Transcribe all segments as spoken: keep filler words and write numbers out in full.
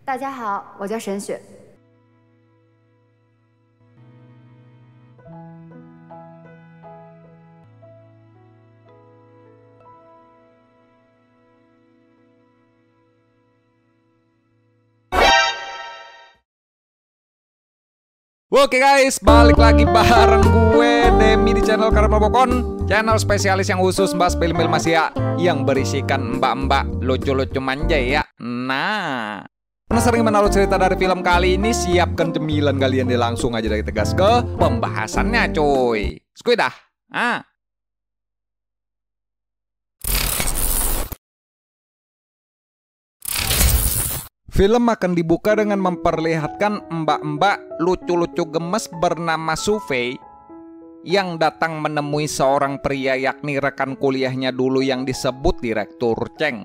大家好，我叫沈雪。 Oke guys, balik lagi bareng gue Demi di channel Karena Pokon, channel spesialis yang khusus bahas film-film Asia yang berisikan mbak-mbak lucu-lucu manja ya. Nah, karena sering menaruh cerita dari film kali ini, siapkan cemilan kalian deh, langsung aja dari tegas ke pembahasannya cuy. Skuy dah. Ah. Film akan dibuka dengan memperlihatkan mbak-mbak lucu-lucu gemes bernama Sufei yang datang menemui seorang pria, yakni rekan kuliahnya dulu yang disebut Direktur Cheng.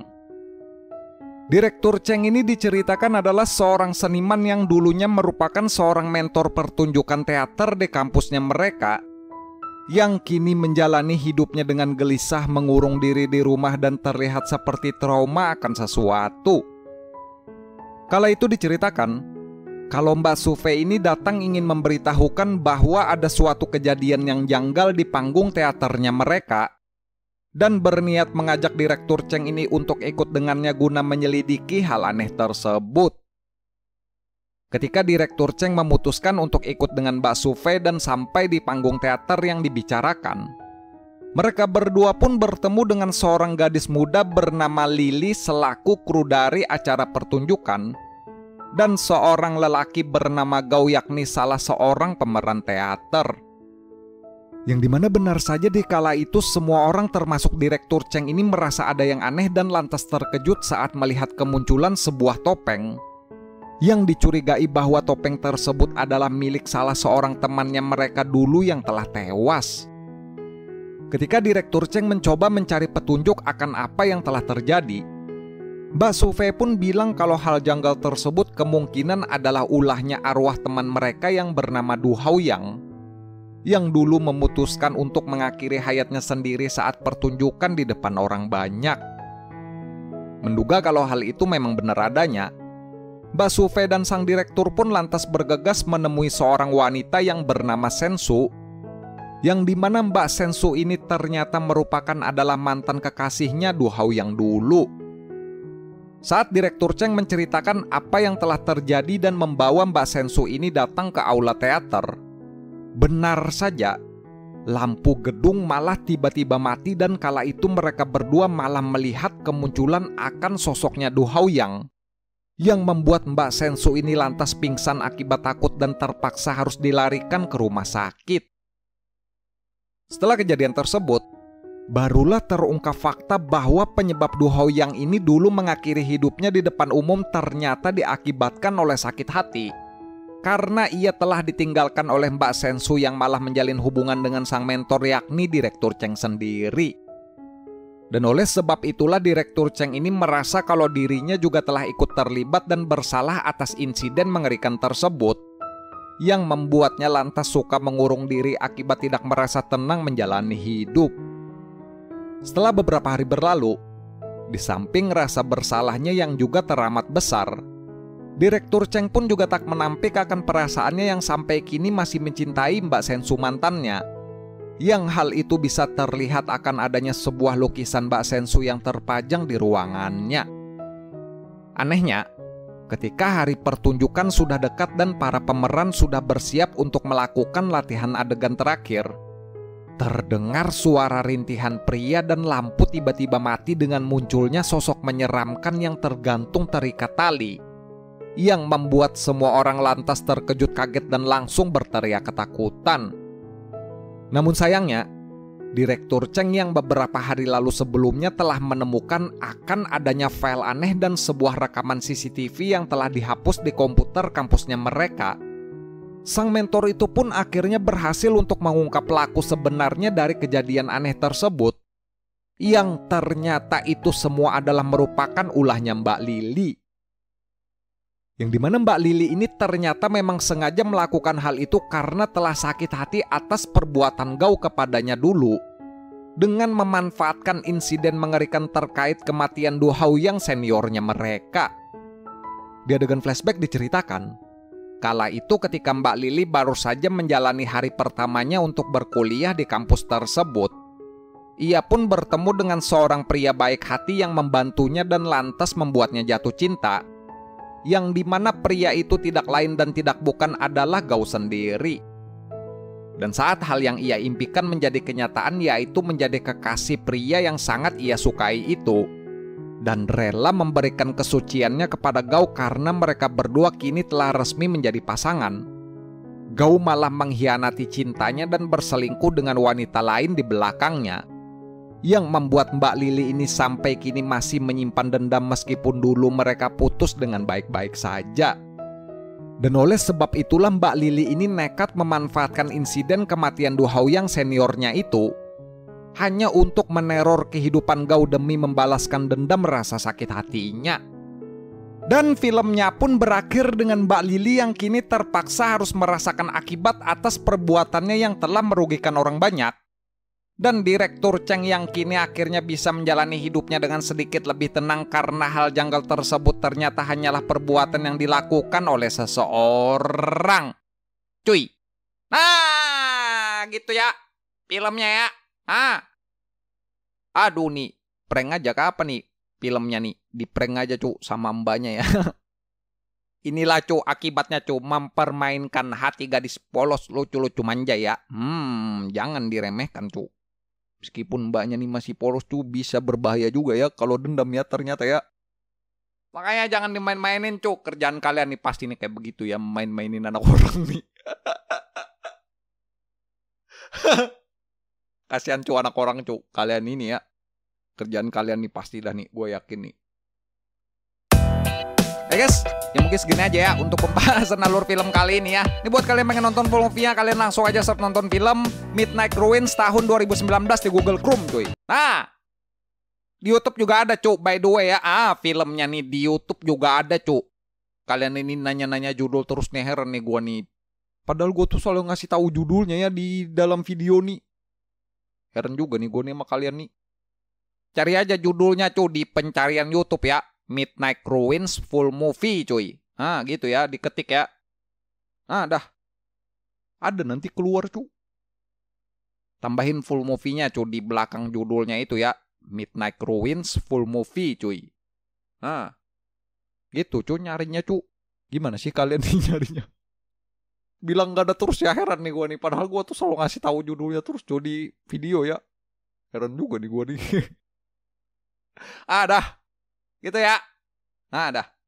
Direktur Cheng ini diceritakan adalah seorang seniman yang dulunya merupakan seorang mentor pertunjukan teater di kampusnya mereka, yang kini menjalani hidupnya dengan gelisah mengurung diri di rumah dan terlihat seperti trauma akan sesuatu. Kala itu diceritakan kalau Mbak Sufei ini datang ingin memberitahukan bahwa ada suatu kejadian yang janggal di panggung teaternya mereka, dan berniat mengajak Direktur Cheng ini untuk ikut dengannya guna menyelidiki hal aneh tersebut. Ketika Direktur Cheng memutuskan untuk ikut dengan Mbak Sufei dan sampai di panggung teater yang dibicarakan, mereka berdua pun bertemu dengan seorang gadis muda bernama Lily selaku kru dari acara pertunjukan, dan seorang lelaki bernama Gao, yakni salah seorang pemeran teater. Yang dimana benar saja di kala itu semua orang termasuk Direktur Cheng ini merasa ada yang aneh dan lantas terkejut saat melihat kemunculan sebuah topeng yang dicurigai bahwa topeng tersebut adalah milik salah seorang temannya mereka dulu yang telah tewas. Ketika Direktur Cheng mencoba mencari petunjuk akan apa yang telah terjadi, Mbak Sufei pun bilang kalau hal janggal tersebut kemungkinan adalah ulahnya arwah teman mereka yang bernama Du Haoyang, yang dulu memutuskan untuk mengakhiri hayatnya sendiri saat pertunjukan di depan orang banyak. Menduga kalau hal itu memang benar adanya, Mbak Sufei dan sang direktur pun lantas bergegas menemui seorang wanita yang bernama Sensu, yang dimana Mbak Sensu ini ternyata merupakan adalah mantan kekasihnya Du Haoyang dulu. Saat Direktur Cheng menceritakan apa yang telah terjadi dan membawa Mbak Sensu ini datang ke aula teater, benar saja lampu gedung malah tiba-tiba mati dan kala itu mereka berdua malah melihat kemunculan akan sosoknya Du Haoyang, yang membuat Mbak Sensu ini lantas pingsan akibat takut dan terpaksa harus dilarikan ke rumah sakit. Setelah kejadian tersebut, barulah terungkap fakta bahwa penyebab Du Haoyang ini dulu mengakhiri hidupnya di depan umum ternyata diakibatkan oleh sakit hati, karena ia telah ditinggalkan oleh Mbak Sensu yang malah menjalin hubungan dengan sang mentor, yakni Direktur Cheng sendiri. Dan oleh sebab itulah Direktur Cheng ini merasa kalau dirinya juga telah ikut terlibat dan bersalah atas insiden mengerikan tersebut, yang membuatnya lantas suka mengurung diri akibat tidak merasa tenang menjalani hidup. Setelah beberapa hari berlalu, di samping rasa bersalahnya yang juga teramat besar, Direktur Cheng pun juga tak menampik akan perasaannya yang sampai kini masih mencintai Mbak Sensu mantannya, yang hal itu bisa terlihat akan adanya sebuah lukisan Mbak Sensu yang terpajang di ruangannya. Anehnya, ketika hari pertunjukan sudah dekat dan para pemeran sudah bersiap untuk melakukan latihan adegan terakhir, terdengar suara rintihan pria dan lampu tiba-tiba mati dengan munculnya sosok menyeramkan yang tergantung terikat tali, yang membuat semua orang lantas terkejut kaget dan langsung berteriak ketakutan. Namun sayangnya, Direktur Cheng yang beberapa hari lalu sebelumnya telah menemukan akan adanya file aneh dan sebuah rekaman C C T V yang telah dihapus di komputer kampusnya mereka, sang mentor itu pun akhirnya berhasil untuk mengungkap pelaku sebenarnya dari kejadian aneh tersebut, yang ternyata itu semua adalah merupakan ulahnya Mbak Lily. Yang dimana Mbak Lily ini ternyata memang sengaja melakukan hal itu karena telah sakit hati atas perbuatan Gao kepadanya dulu, dengan memanfaatkan insiden mengerikan terkait kematian Du Haoyang seniornya mereka. Di adegan flashback diceritakan, kala itu ketika Mbak Lili baru saja menjalani hari pertamanya untuk berkuliah di kampus tersebut, ia pun bertemu dengan seorang pria baik hati yang membantunya dan lantas membuatnya jatuh cinta, yang dimana pria itu tidak lain dan tidak bukan adalah Gao sendiri. Dan saat hal yang ia impikan menjadi kenyataan, yaitu menjadi kekasih pria yang sangat ia sukai itu, dan rela memberikan kesuciannya kepada Gao karena mereka berdua kini telah resmi menjadi pasangan, Gao malah mengkhianati cintanya dan berselingkuh dengan wanita lain di belakangnya, yang membuat Mbak Lili ini sampai kini masih menyimpan dendam meskipun dulu mereka putus dengan baik-baik saja. Dan oleh sebab itulah Mbak Lili ini nekat memanfaatkan insiden kematian Du Haoyang seniornya itu hanya untuk meneror kehidupan Gao demi membalaskan dendam rasa sakit hatinya. Dan filmnya pun berakhir dengan Mbak Lili yang kini terpaksa harus merasakan akibat atas perbuatannya yang telah merugikan orang banyak. Dan Direktur Cheng yang kini akhirnya bisa menjalani hidupnya dengan sedikit lebih tenang karena hal janggal tersebut ternyata hanyalah perbuatan yang dilakukan oleh seseorang. Cuy. Nah, gitu ya filmnya ya. Ah. Aduh nih, prank aja ke apa nih filmnya nih? Di prank aja cu sama mbaknya ya. Inilah cu akibatnya cu, mempermainkan hati gadis polos lucu-lucu manja ya. Hmm, jangan diremehkan cu. Meskipun mbaknya nih masih polos cu, bisa berbahaya juga ya kalau dendam ya ternyata ya. Makanya jangan dimain-mainin cu. Kerjaan kalian nih pasti nih kayak begitu ya, main-mainin anak orang nih. Kasihan cu anak orang cu. Kalian ini ya, kerjaan kalian nih pasti dah nih, gue yakin nih. Oke guys, ya mungkin segini aja ya untuk pembahasan alur film kali ini ya. Ini buat kalian yang pengen nonton full movie-nya, kalian langsung aja search nonton film Midnight Ruins tahun dua ribu sembilan belas di Google Chrome cuy. Nah, di YouTube juga ada cu, by the way ya. Ah, filmnya nih di YouTube juga ada cu. Kalian ini nanya-nanya judul terus nih, heran nih gue nih. Padahal gue tuh selalu ngasih tahu judulnya ya di dalam video nih. Heran juga nih gue nih sama kalian nih. Cari aja judulnya cu di pencarian YouTube ya. Midnight Ruins full movie cuy. Ah gitu ya, diketik ya. Ah dah. Ada nanti keluar cu. Tambahin full movie-nya cu di belakang judulnya itu ya. Midnight Ruins full movie cuy. Ah. Gitu cu nyarinya cu. Gimana sih kalian nih nyarinya? Bilang gak ada terus ya, heran nih gue nih. Padahal gue tuh selalu ngasih tahu judulnya terus cu di video ya. Heran juga nih gue nih. Ah dah. Gitu ya. Nah dah.